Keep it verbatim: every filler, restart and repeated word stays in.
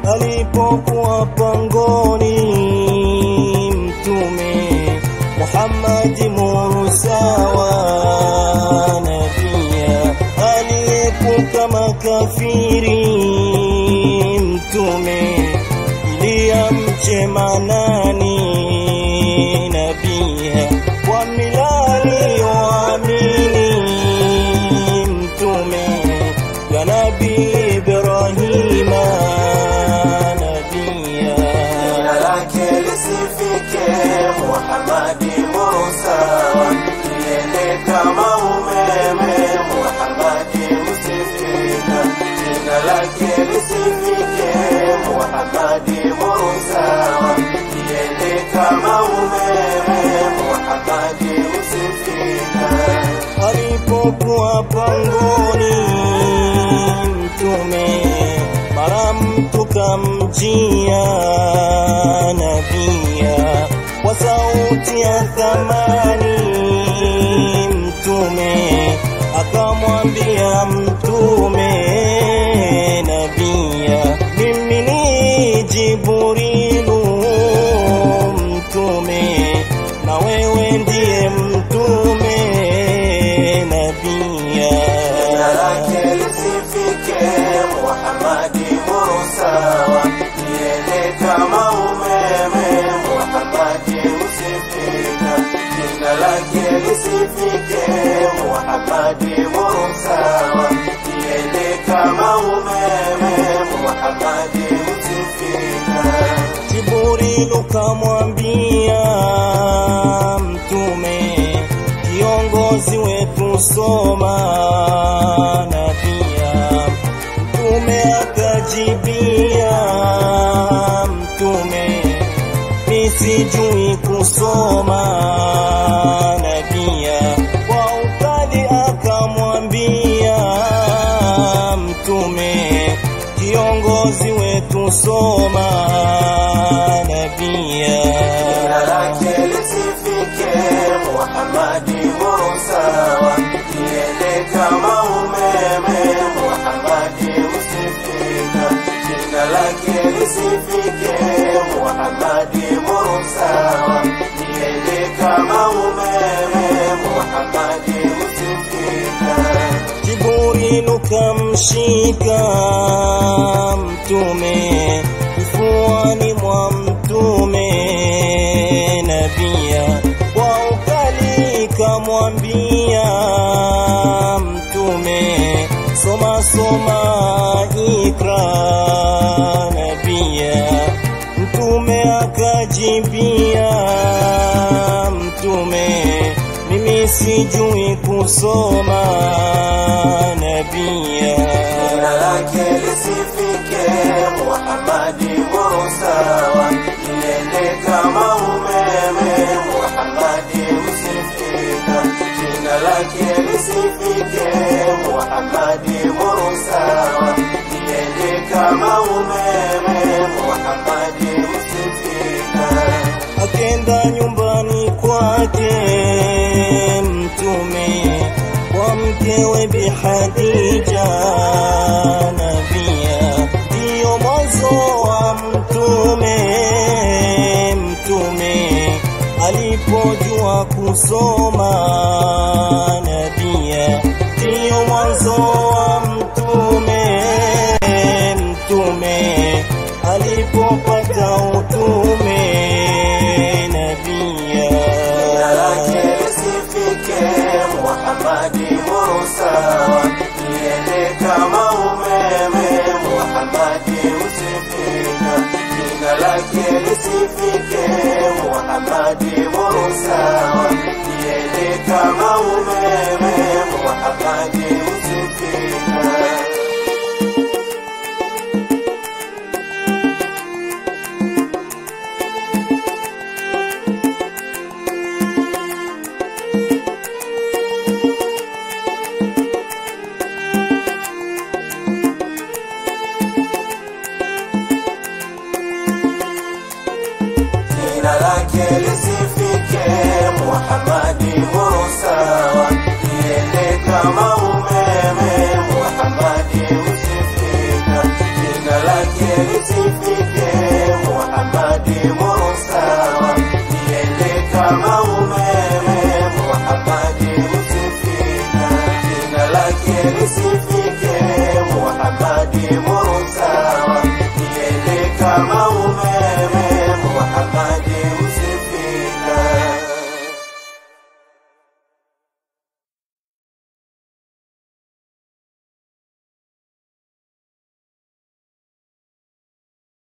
alipokuwa pangoni mtume Muhammad Musawa nabia aliyepuka makafiri mtume ili amche manani nabia kwa milali waamini mtume ya Nabii Ibrahim nabia lake lisifike Muhammad Musawa liende kama umeme Muhammad Musifika jina lake lisifike Muhammad Musawa liende kama umeme Muhammad Musifika alipokuwa pangoni mtume mara mtu kamjia nabia kwa sauti ya thamani mtume akamwambia mtume nabia mimi ni Jibrilu mtume na wewe ndiye mtume nabia lake lisifike Muhammad Musawa liende kama umeme Muhammad Musifika jina lake lisifike Muhammad Musawa liende kama umeme Muhammad Musifika Jibrilu kamwambia mtume kiongozi wetu soma nabia mtume akajibia mtume nisijui kusoma nabia kwa ukali akamwambia mtume kiongozi wetu soma nabia lake lisifike Muhammad Musawa liende kama umeme Muhammad Musifika jina lake lisifike Muhammad Musawa liende kama umeme Muhammad Musifika Jibrilu kamshika mtume kifuani mwa mtume nabia kwa ukali kamwambia mtume soma soma ikra nabia mtume akajibia mtume mimi sijui kusoma nabia lake lisifike Muhammad Musawa liende kama umeme Muhammad Musifika jina lake lisifike Muhammad Musawa liende kama umeme Muhammad Musifika akenda nyumbani kwake mtume kwa mkewe Bi Khadija nabia ndiyo mwanzo wa mtume mtume alipojua kusoma nabia ndiyo mwanzo wa mtume mtume alipopata utume nabia lake lisifike Muhammad Musawa liende kama umeme Muhammad Musifika jina lake lisifike Muhammad Musawa liende kama umeme Muhammad Musifika lake lisifike Muhammad Musawa liende kama umeme kama